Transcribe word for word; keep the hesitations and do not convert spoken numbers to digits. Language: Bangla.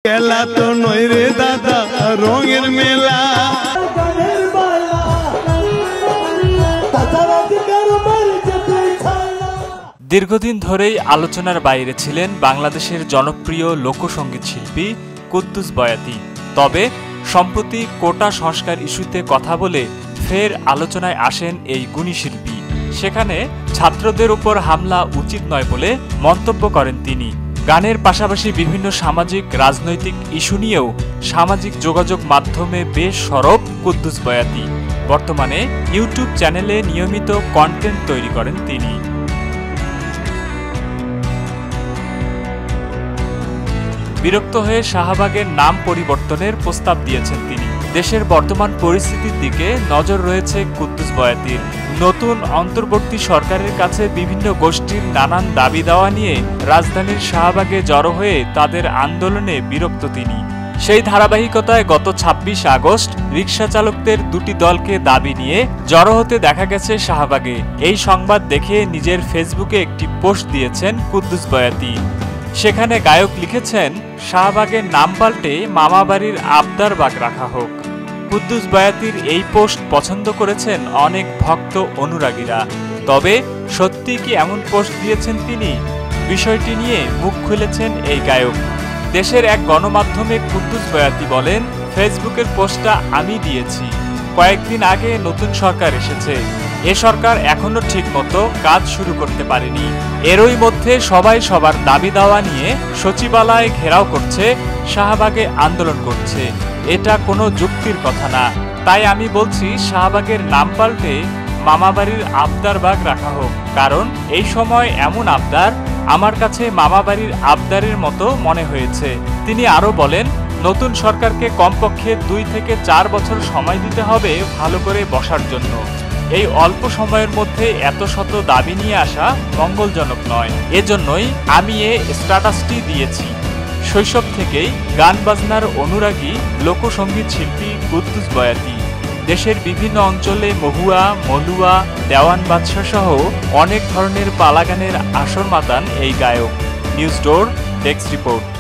খেলা তো নয় রে দাদা রঙের মেলা। দীর্ঘদিন ধরেই আলোচনার বাইরে ছিলেন বাংলাদেশের জনপ্রিয় লোকসঙ্গীত শিল্পী কুদ্দুস বয়াতি। তবে সম্প্রতি কোটা সংস্কার ইস্যুতে কথা বলে ফের আলোচনায় আসেন এই গুণী শিল্পী। সেখানে ছাত্রদের উপর হামলা উচিত নয় বলে মন্তব্য করেন তিনি। গানের পাশাপাশি বিভিন্ন সামাজিক রাজনৈতিক ইস্যু নিয়েও সামাজিক যোগাযোগ মাধ্যমে বেশ সরব কুদ্দুস বয়াতি। বর্তমানে ইউটিউব চ্যানেলে নিয়মিত কন্টেন্ট তৈরি করেন তিনি। বিরক্ত হয়ে শাহবাগের নাম পরিবর্তনের প্রস্তাব দিয়েছেন তিনি। দেশের বর্তমান পরিস্থিতির দিকে নজর রয়েছে কুদ্দুস বয়াতির। নতুন অন্তর্বর্তী সরকারের কাছে বিভিন্ন গোষ্ঠীর নানান দাবি দাওয়া নিয়ে রাজধানীর শাহবাগে জড়ো হয়ে তাদের আন্দোলনে বিরক্ত তিনি। সেই ধারাবাহিকতায় গত ছাব্বিশ আগস্ট রিকশা চালকদের দুটি দলকে দাবি নিয়ে জড়ো হতে দেখা গেছে শাহবাগে। এই সংবাদ দেখে নিজের ফেসবুকে একটি পোস্ট দিয়েছেন কুদ্দুস বয়াতি। সেখানে গায়ক লিখেছেন, শাহবাগের নাম পাল্টে মামাবাড়ির আবদারবাগ রাখা হোক। কুদ্দুস বয়াতির এই পোস্ট পছন্দ করেছেন অনেক ভক্ত অনুরাগীরা। তবে সত্যি কি এমন পোস্ট দিয়েছেন তিনি? বিষয়টি নিয়ে মুখ খুলেছেন এই গায়ক। দেশের এক গণমাধ্যমে কুদ্দুস বয়াতি বলেন, ফেসবুকের পোস্টটা আমি দিয়েছি। কয়েকদিন আগে নতুন সরকার এসেছে। এ সরকার এখনো ঠিকমতো কাজ শুরু করতে পারেনি। এরই মধ্যে সবাই সবার দাবি দাওয়া নিয়ে সচিবালয়ে ঘেরাও করছে, শাহবাগে আন্দোলন করছে। এটা কোনো যুক্তির কথা না। তাই আমি বলছি শাহবাগের নাম পাল্টে মামাবাড়ির আবদারবাগ রাখা হোক। কারণ এই সময় এমন আবদার আমার কাছে মামাবাড়ির আবদারের মতো মনে হয়েছে। তিনি আরো বলেন, নতুন সরকারকে কমপক্ষে দুই থেকে চার বছর সময় দিতে হবে ভালো করে বসার জন্য। এই অল্প সময়ের মধ্যে এত শত দাবি নিয়ে আসা মঙ্গলজনক নয়। এজন্যই আমি এ স্ট্যাটাসটি দিয়েছি। শৈশব থেকেই গান বাজনার অনুরাগী লোকসঙ্গীত শিল্পী কুদ্দুস বয়াতি। দেশের বিভিন্ন অঞ্চলে মহুয়া, মলুয়া, দেওয়ান বাদশা সহ অনেক ধরনের পালা গানের আসর মাতান এই গায়ক। News door desk report.